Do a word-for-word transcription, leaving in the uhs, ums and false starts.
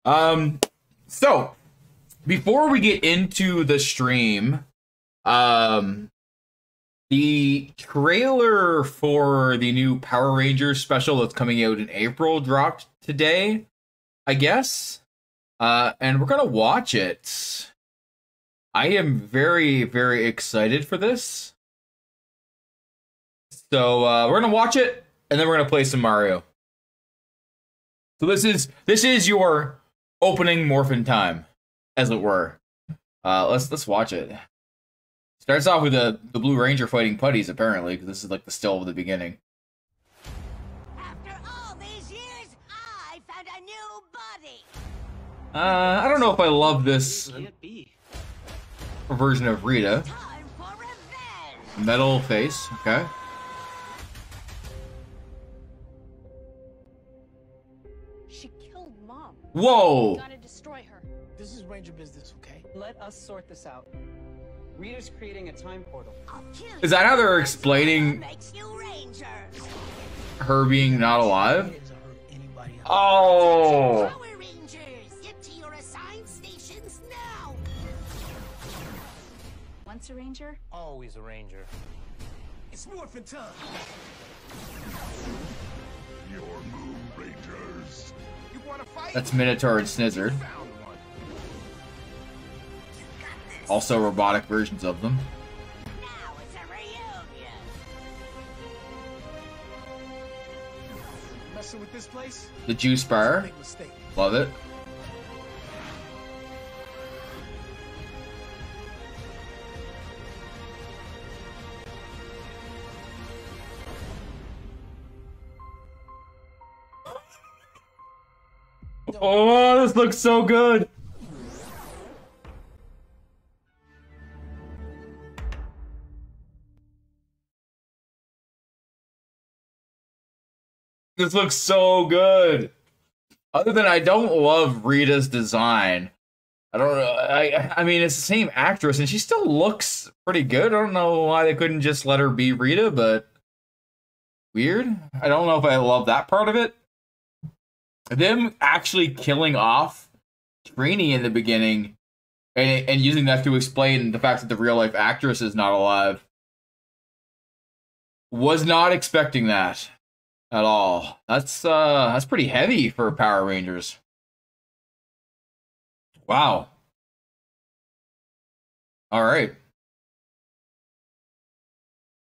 Um, so before we get into the stream, um, the trailer for the new Power Rangers special that's coming out in April dropped today, I guess. Uh, and we're gonna watch it. I am very, very excited for this. So uh, we're gonna watch it, and then we're gonna play some Mario. So this is this is your opening Morphin time, as it were. Uh, let's let's watch it. Starts off with the the Blue Ranger fighting putties, apparently, because this is like the still of the beginning. After all these years, I found a new buddy. Uh, I don't know if I love this version of Rita. Time for revenge. Metal face, okay. She killed Mom. Whoa! We gotta destroy her. This is Ranger business, okay? Let us sort this out. Rita's creating a time portal. I'll kill Is that you. how they're explaining Makes you Rangers. her being not alive? Hands are hurt anybody else. Oh! Power Rangers, get to your assigned stations now. Once a ranger, Always a ranger. It's morphin' time. Your move, Rangers. You wanna fight? That's Minotaur and Snizzard. Found one. You got this. Also robotic versions of them. Now it's a reunion. Messing with this place? The Juice Bar. Big mistake. Love it. Oh, this looks so good. This looks so good. Other than I don't love Rita's design. I don't know. I I mean, it's the same actress and she still looks pretty good. I don't know why they couldn't just let her be Rita, but weird. I don't know if I love that part of it. Them actually killing off Trini in the beginning and and using that to explain the fact that the real life actress is not alive. Was not expecting that at all. That's uh that's pretty heavy for Power Rangers. Wow. All right.